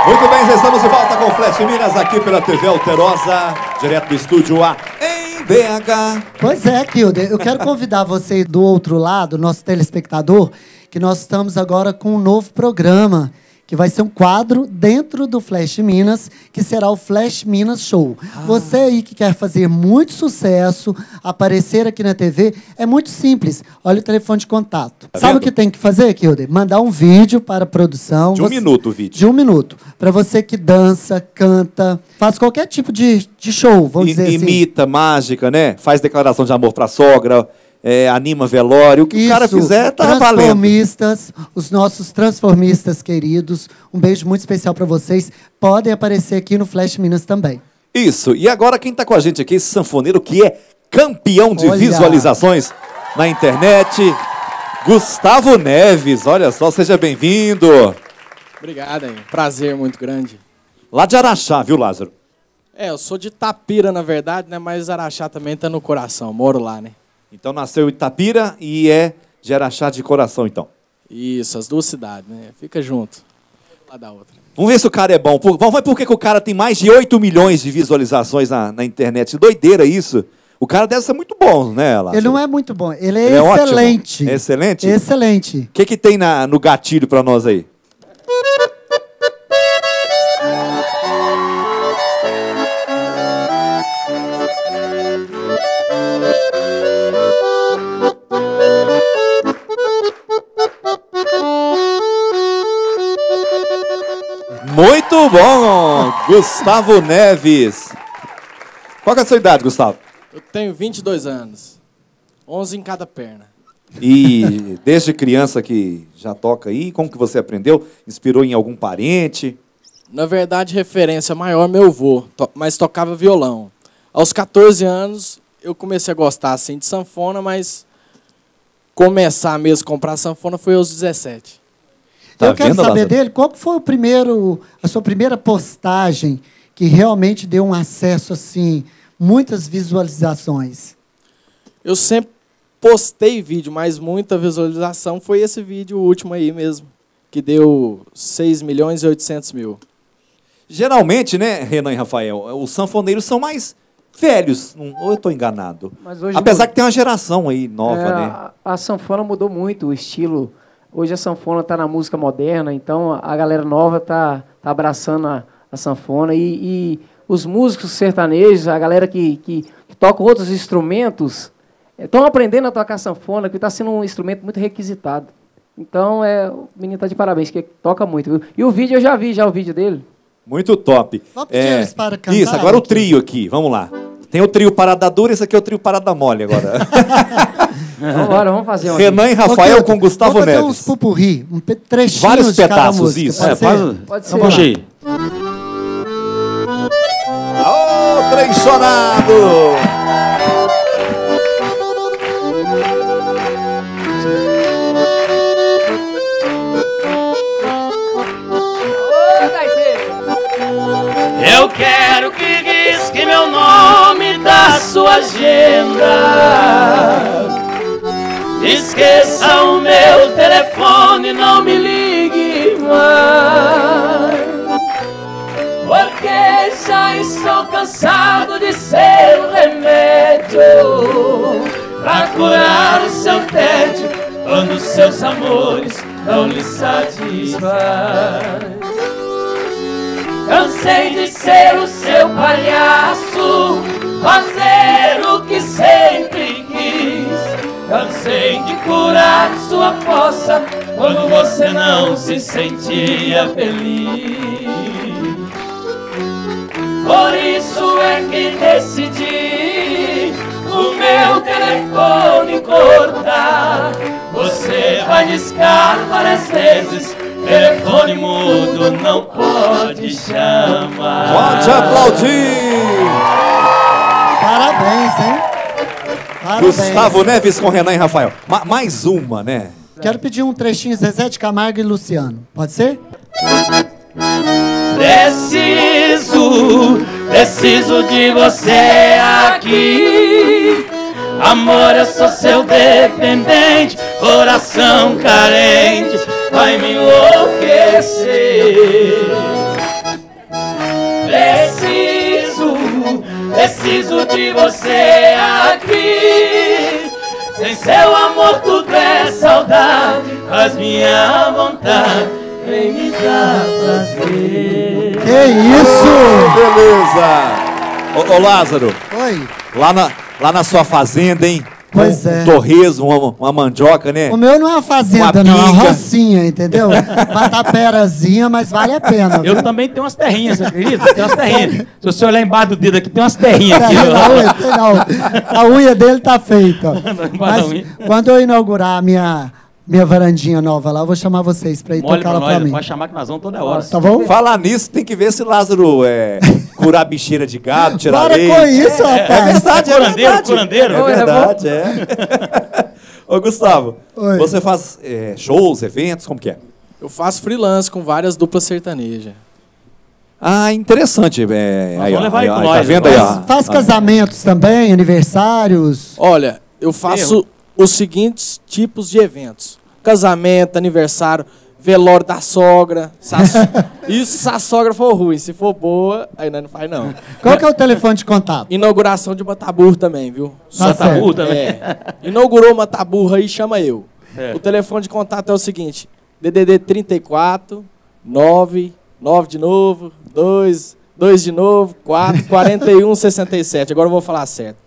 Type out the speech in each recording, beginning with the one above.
Muito bem, já estamos de volta com o Flash Minas aqui pela TV Alterosa, direto do estúdio A em BH. Pois é, Kilder, eu quero convidar você do outro lado, nosso telespectador, que nós estamos agora com um novo programa, que vai ser um quadro dentro do Flash Minas, que será o Flash Minas Show. Você aí que quer fazer muito sucesso, aparecer aqui na TV, é muito simples. Olha o telefone de contato. Tá Sabe vendo? o que tem que fazer, Kilder? Mandar um vídeo para a produção. De um minuto o vídeo. De 1 minuto. Para você que dança, canta, faz qualquer tipo de show, vamos dizer assim. Imita, mágica, né? Faz declaração de amor pra sogra, anima velório. O que o cara fizer, tá valendo. Transformistas, os nossos transformistas queridos, um beijo muito especial para vocês. Podem aparecer aqui no Flash Minas também. Isso. E agora quem tá com a gente aqui, esse sanfoneiro que é campeão de Olha. visualizações na internet, Gustavo Neves. Olha só, seja bem-vindo. Obrigado, hein? Prazer muito grande. Lá de Araxá, viu, Lázaro? Eu sou de Itapira, na verdade, né? Mas Araxá também tá no coração, moro lá, né? Então nasceu em Itapira e é de Araxá de coração, então. Isso, as duas cidades, né? Fica junto. Uma da outra. Vamos ver se o cara é bom. Vamos ver por que o cara tem mais de 8 milhões de visualizações na internet. Doideira isso. O cara deve ser muito bom, né, Lázaro? Ele não é muito bom, ele é Ele excelente. ótimo. É excelente? Excelente. O que tem no gatilho pra nós aí? Muito bom, Gustavo Neves. Qual que é a sua idade, Gustavo? Eu tenho 22 anos. 11 em cada perna. E desde criança que já toca aí, como que você aprendeu? Inspirou em algum parente? Na verdade, referência maior meu avô, mas tocava violão. Aos 14 anos, eu comecei a gostar assim de sanfona, mas começar mesmo a comprar sanfona foi aos 17. Tá Eu quero vendo, saber Lázaro? dele, qual que foi a sua primeira postagem que realmente deu um acesso, assim, muitas visualizações? Eu sempre postei vídeo, mas muita visualização foi esse vídeo último aí mesmo, que deu 6.800.000. Geralmente, né, Renan e Rafael, os sanfoneiros são mais velhos, ou eu estou enganado? Mas hoje Apesar que tem uma geração aí nova, né? a sanfona mudou muito o estilo. Hoje a sanfona está na música moderna, então a galera nova tá abraçando a sanfona. E os músicos sertanejos, a galera que toca outros instrumentos, estão aprendendo a tocar sanfona, que está sendo um instrumento muito requisitado. Então, o menino está de parabéns, que toca muito. Viu? E o vídeo, eu já vi o vídeo dele. Muito top. Vamos pedir eles para cantar, Isso, agora o aqui. trio aqui, vamos lá. Tem o trio Parada Dura, esse aqui é o trio Parada Mole agora. Vamos fazer um. Renan e Rafael com Gustavo Vamos fazer Neves. uns pupurri, trechinhos Vários de cada pedaços, música, isso. pode ser? Pode ser. Puxa aí. Ô, trem chorado! Eu quero que risque meu nome da sua agenda. Esqueça o meu telefone, não me ligue mais. Porque já estou cansado de ser um remédio pra curar o seu tédio quando seus amores não lhe satisfazem. Cansei de ser o seu palhaço, fazer o que sempre quis. Cansei de curar sua fossa quando você não se sentia feliz. Por isso é que decidi o meu telefone cortar. Você vai discar várias vezes, telefone mudo não pode chamar. Pode aplaudir! Parabéns, hein? Parabéns. Gustavo Neves com Renan e Rafael. Mais uma, né? Quero pedir um trechinho Zezé de Camargo e Luciano. Pode ser? Preciso de você aqui. Amor, eu sou seu dependente, coração carente, vai me enlouquecer. de você aqui. Sem seu amor tudo é saudade, faz minha vontade, vem me dar prazer. Que isso? Beleza! Ô Lázaro, Oi. lá na sua fazenda, hein? Pois Um torresmo, uma mandioca, né? O meu não é uma fazenda, Uma não, é uma pinga. rocinha, entendeu? Uma taperazinha, mas vale a pena. Eu também tenho umas terrinhas, você acredita? Tem umas terrinhas. Se você olhar embaixo do dedo aqui, tem umas terrinhas aqui. Não, a unha dele tá feita. Mas unha. quando eu inaugurar a minha varandinha nova lá, eu vou chamar vocês pra ir Mole tocar pra lá pra nós, mim. pode chamar que nós vamos toda hora. Tá bom? Falar nisso, tem que ver se Lázaro curar bicheira de gado, tirar Para leite. com isso, rapaz. É verdade, é Curandeiro, verdade. curandeiro. É Oi, é verdade, é. Ô, Gustavo, Oi. você faz shows, eventos, como que é? Eu faço freelance com várias duplas sertanejas. Ah, interessante. vamos levar aí com tá nós, vendo aí? Faz, faz casamentos também, aniversários. Olha, eu faço os seguintes tipos de eventos: casamento, aniversário, velório da sogra. Isso se a sogra for ruim. Se for boa, aí nós não faz, não. Qual que é o telefone de contato? Inauguração de Mataburro também, viu? Tá Tabu certo. também. Inaugurou Mataburro aí, chama eu. É. O telefone de contato é o seguinte: DDD 34 9 de novo, 2 de novo, 4 41 67. Agora eu vou falar certo.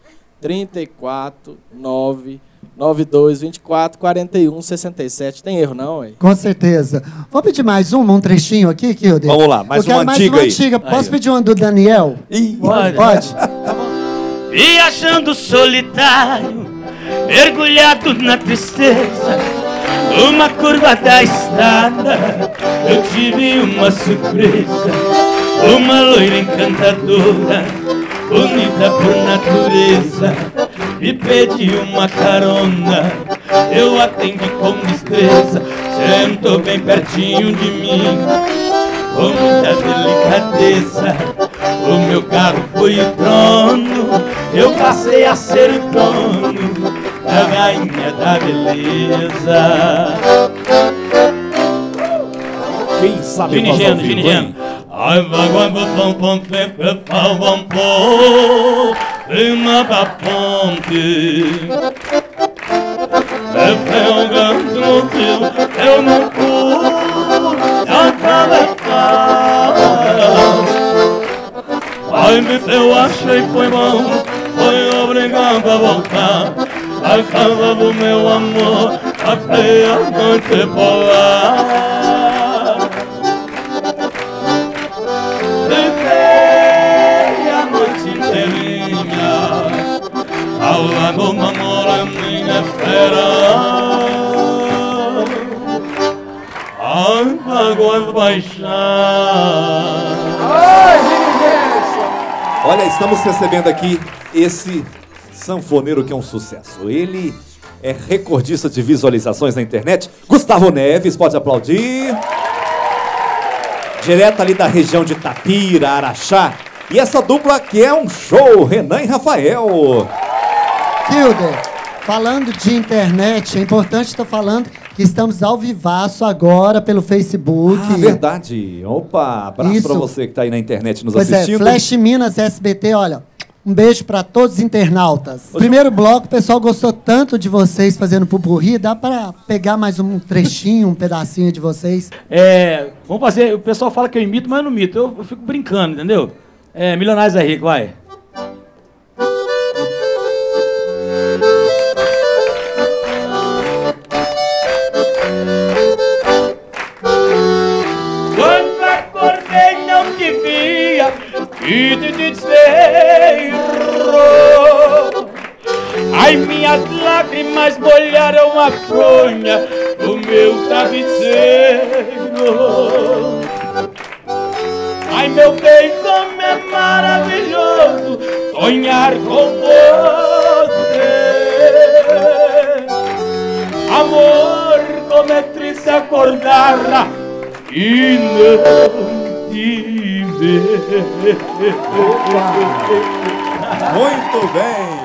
34 9 92 24 41 67. Tem erro não, ué? Com certeza. Vou pedir mais um trechinho aqui, Kilder. Vamos lá, mais Eu quero uma mais antiga uma aí. antiga. Posso Aí. pedir uma do Daniel? Ih, Pode. Viajando solitário, mergulhado na tristeza, numa curva da estrada, eu tive uma surpresa. Uma loira encantadora, bonita por natureza, me pediu uma carona. Eu atendi com destreza, sentou bem pertinho de mim, com muita delicadeza. O meu carro foi o trono, eu passei a ser o dono da rainha da beleza. quem sabe Gini fazer ao Geno, vivo, Gini hein? Geno. Ai, vai, pom, pom, pom, pom, cima da ponte. Eu canto no teu, eu não pulo, acaba ai, eu achei que foi bom, foi obrigado a voltar. Acaba do meu amor, até a noite polar. Levei a noite inteirinha ao lado uma moreninha fera. Ai, pagou a paixão. Olha, estamos recebendo aqui esse sanfoneiro que é um sucesso. Ele é recordista de visualizações na internet. Gustavo Neves, pode aplaudir. Direto ali da região de Tapira, Araxá. E essa dupla que é um show, Renan e Rafael. Kilder, falando de internet, é importante estar falando que estamos ao vivaço agora pelo Facebook. Ah, verdade. Opa, abraço Isso. pra você que tá aí na internet nos Pois assistindo. é, Flash Minas SBT, olha, um beijo para todos os internautas. Primeiro bloco, o pessoal gostou tanto de vocês fazendo pupurri, dá para pegar mais um trechinho, um pedacinho de vocês. Vamos fazer. O pessoal fala que eu imito, mas eu não imito. Eu fico brincando, entendeu? Milionários é Rico, vai. Quando acordei não te via e te descerrou. Ai, minhas lágrimas molharam a fronha do meu travesseiro. Ai, meu bem, como é maravilhoso sonhar com você. Amor, como é triste acordar e não te ver. Muito bem.